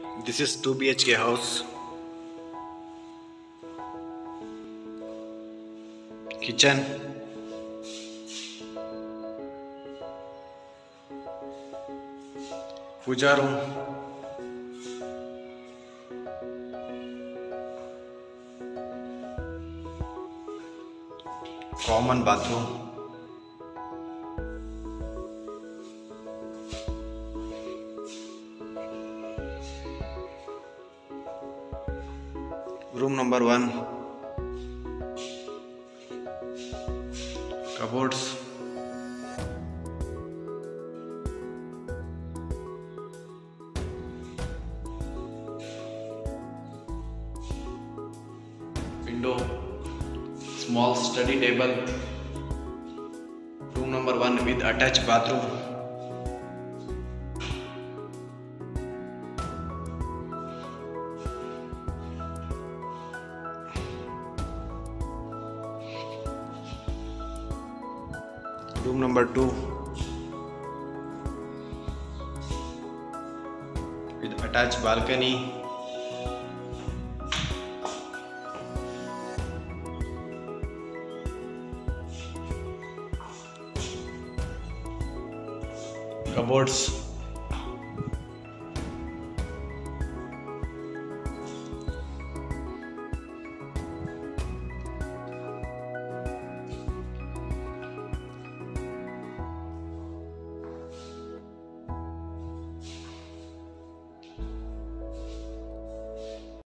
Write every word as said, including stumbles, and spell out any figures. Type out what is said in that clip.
This is two B H K house. Kitchen. Puja room. Common bathroom. Room number one. Cupboards. Window. Small study table. Room number one with attached bathroom. Room number two with attached balcony. Cupboards.